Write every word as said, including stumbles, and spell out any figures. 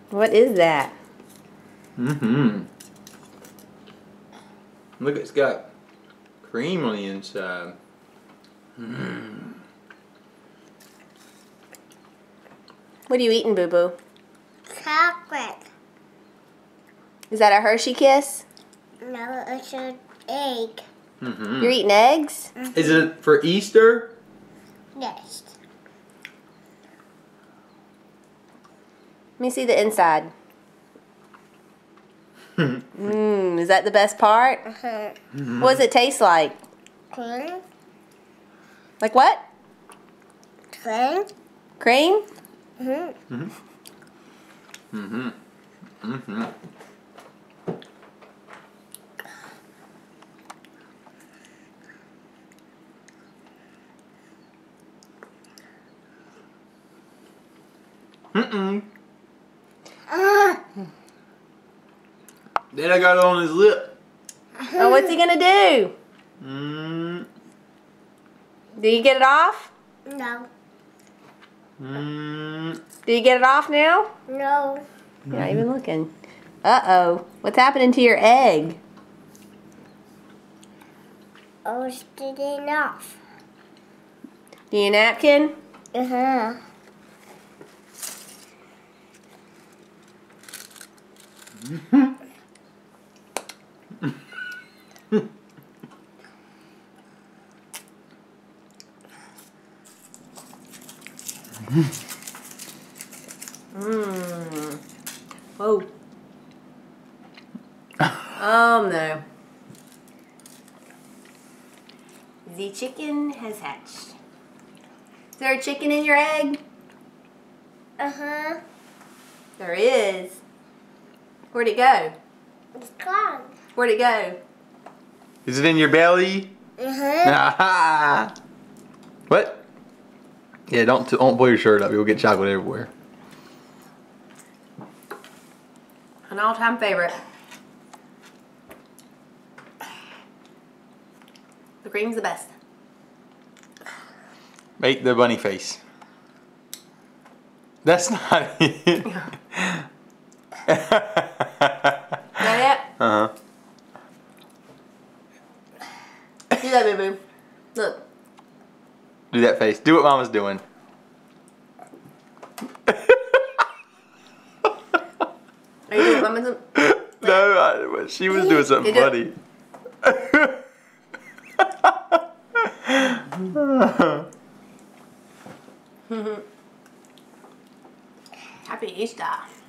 What is that? Mm-hmm. Look, it's got cream on the inside. Mm. What are you eating, Boo Boo? Chocolate. Is that a Hershey Kiss? No, it's an egg. Mm-hmm. You're eating eggs? Mm-hmm. Is it for Easter? Yes. Let me see the inside. Mmm, is that the best part? Uh-huh. Mm-hmm. What does it taste like? Cream. Like what? Cream. Cream? Mm-hmm. Mm-hmm. Mm-hmm. Mm-hmm. Mm-mm. Ah. Then I got it on his lip. Oh, what's he gonna do? Mm. Did you get it off? No. Mm. Did you get it off now? No. You're not even looking. Uh-oh. What's happening to your egg? Oh, it's getting off. Do you napkin? Uh-huh. Mmm. Whoa. Oh no. The chicken has hatched. Is there a chicken in your egg? Uh-huh. There is. Where'd it go? It's gone. Where'd it go? Is it in your belly? Uh-huh. Aha! What? Yeah, don't don't pull your shirt up. You'll get chocolate everywhere. An all-time favorite. The cream's the best. Make the bunny face. That's not it. Got it? Uh-huh. Do that, Boo Boo. Look. Do that face. Do what Mama's doing. Are you doing Mama's? No, I, she was doing something You funny. Happy Easter.